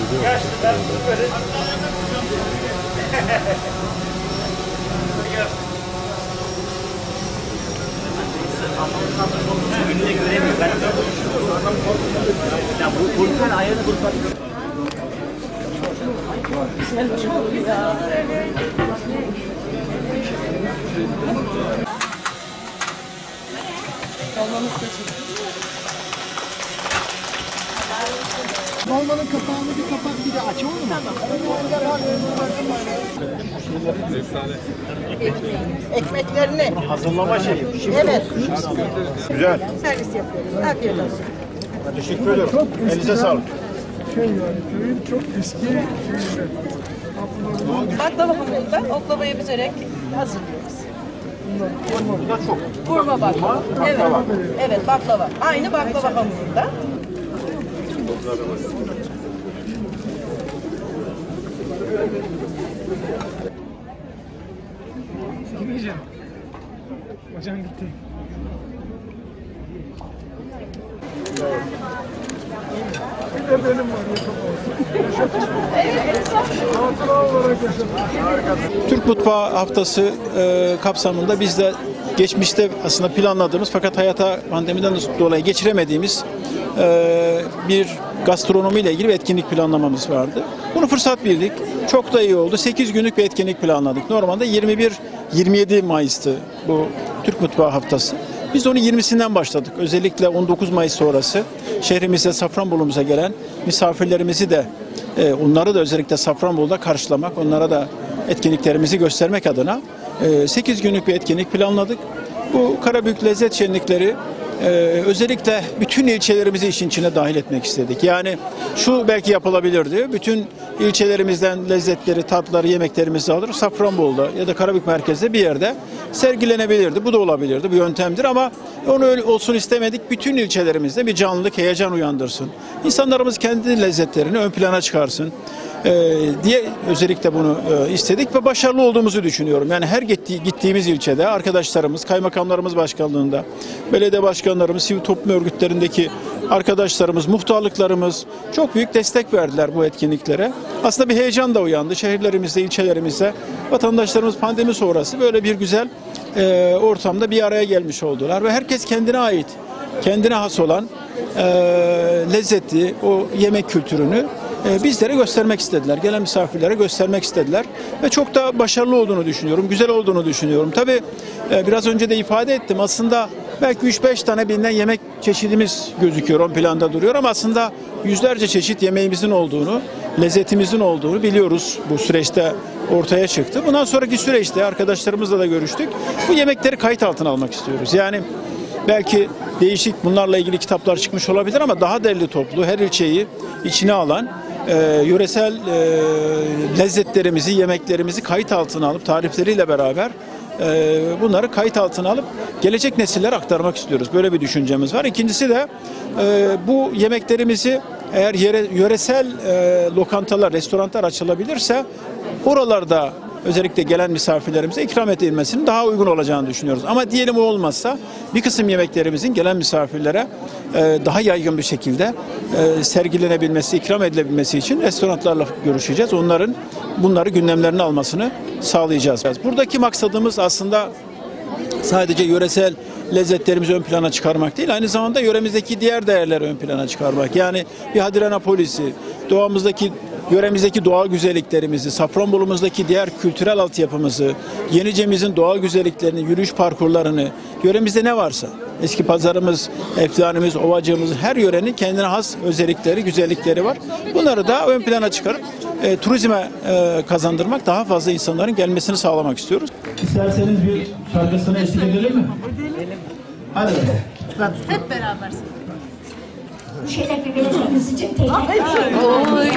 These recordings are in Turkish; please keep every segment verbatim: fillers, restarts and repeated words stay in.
Önüne göremiyor. Ben ya bu bulkan ayağını bulkan. Dolmanın kapağını bir kapak bir de aç olur mu? Ekmeklerini Hazırlama şeyi. evet Güzel. servis yapıyoruz. Afiyet olsun. Teşekkür ederim. Elinize sağlık. Şey yani köyün çok eski Baklava hamurundan oklavayı büzerek hazırlıyoruz. Bunlar çok. Vurma baklava. Evet. Evet baklava. Aynı baklava hamurundan. Gideceğim. Hocam gitti. Bir de benim var hatıra olarak yaşadım. Türk Mutfağı Haftası e, kapsamında biz de geçmişte aslında planladığımız fakat hayata pandemiden dolayı geçiremediğimiz e, bir gastronomi ile ilgili bir etkinlik planlamamız vardı. Bunu fırsat bildik. Çok da iyi oldu. sekiz günlük bir etkinlik planladık. Normalde yirmi bir yirmi yedi Mayıs'tı bu Türk Mutfağı Haftası. Biz onu yirmisinden başladık. Özellikle on dokuz Mayıs sonrası şehrimize, Safranbolu'muza gelen misafirlerimizi de e, onları da özellikle Safranbolu'da karşılamak, onlara da etkinliklerimizi göstermek adına e, sekiz günlük bir etkinlik planladık. Bu Karabük Lezzet Şenlikleri e, özellikle bütün ilçelerimizi işin içine dahil etmek istedik. Yani şu belki yapılabilirdi. Bütün ilçelerimizden lezzetleri, tatları, yemeklerimizi alır Safranbolu'da ya da Karabük merkezde bir yerde sergilenebilirdi. Bu da olabilirdi. Bu yöntemdir ama onu öyle olsun istemedik. Bütün ilçelerimizde bir canlılık, heyecan uyandırsın. İnsanlarımız kendi lezzetlerini ön plana çıkarsın ee, diye özellikle bunu e, istedik ve başarılı olduğumuzu düşünüyorum. Yani her gitti, gittiğimiz ilçede arkadaşlarımız, kaymakamlarımız başkanlığında, belediye başkanlarımız, sivil toplum örgütlerindeki arkadaşlarımız, muhtarlıklarımız çok büyük destek verdiler bu etkinliklere. Aslında bir heyecan da uyandı. Şehirlerimizde, ilçelerimizde vatandaşlarımız pandemi sonrası böyle bir güzel e, ortamda bir araya gelmiş oldular ve herkes kendine ait, kendine has olan e, lezzetli o yemek kültürünü e, bizlere göstermek istediler. Gelen misafirlere göstermek istediler ve çok da başarılı olduğunu düşünüyorum, güzel olduğunu düşünüyorum. Tabii e, biraz önce de ifade ettim. Aslında belki üç beş tane bilinen yemek çeşidimiz gözüküyor, ön planda duruyor ama aslında yüzlerce çeşit yemeğimizin olduğunu, lezzetimizin olduğunu biliyoruz. Bu süreçte ortaya çıktı. Bundan sonraki süreçte arkadaşlarımızla da görüştük. Bu yemekleri kayıt altına almak istiyoruz. Yani belki değişik bunlarla ilgili kitaplar çıkmış olabilir ama daha derli toplu, her ilçeyi içine alan e, yöresel e, lezzetlerimizi, yemeklerimizi kayıt altına alıp tarifleriyle beraber e, bunları kayıt altına alıp gelecek nesillere aktarmak istiyoruz. Böyle bir düşüncemiz var. İkincisi de e, bu yemeklerimizi eğer yere, yöresel e, lokantalar, restoranlar açılabilirse oralarda özellikle gelen misafirlerimize ikram edilmesinin daha uygun olacağını düşünüyoruz. Ama diyelim o olmazsa bir kısım yemeklerimizin gelen misafirlere e, daha yaygın bir şekilde e, sergilenebilmesi, ikram edilebilmesi için restoranlarla görüşeceğiz. Onların bunları gündemlerine almasını sağlayacağız. Buradaki maksadımız aslında sadece yöresel lezzetlerimizi ön plana çıkarmak değil, aynı zamanda yöremizdeki diğer değerleri ön plana çıkarmak. Yani bir Hadrianapolis'i, doğamızdaki, yöremizdeki doğal güzelliklerimizi, Safranbolu'muzdaki diğer kültürel altyapımızı, Yenice'mizin doğal güzelliklerini, yürüyüş parkurlarını, yöremizde ne varsa, eski pazarımız, efsanemiz, ovacığımız, her yörenin kendine has özellikleri, güzellikleri var. Bunları da ön plana çıkarıp e, turizme e, kazandırmak, daha fazla insanların gelmesini sağlamak istiyoruz. İsterseniz bir şarkısına eşlik edelim mi? Edelim. Hadi bakalım. Hep beraber. Şöyle bir belediğimiz için teşekkür ederim. Oy.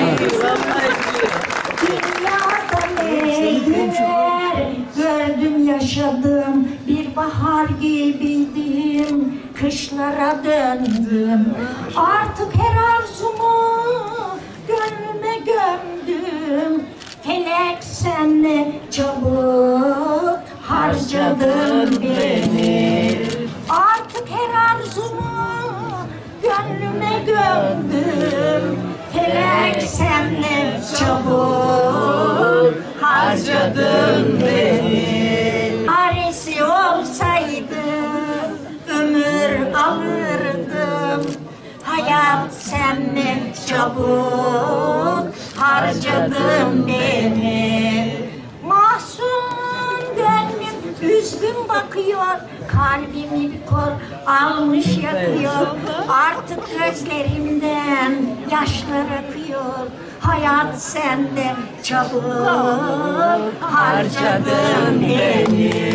Dünyada gördüm yaşadım, bir bahar gibiydim, kışlara döndüm. Artık her arzumu gönlüme gömdüm. Felek sen ne çabuk harcadın beni. Artık her arzumu gönlüme gömdüm. Felek sen sen ne çabuk harcadın beni. Çaresi olsaydı ömür alırdım. Hayat sen ne çabuk harcadın beni. Mahzun gönlüm üzgün bakıyor, kalbimi bir kol almış yakıyor. Artık gözlerimden yaşlar akıyor. Hayat sende çabuk harcadın beni.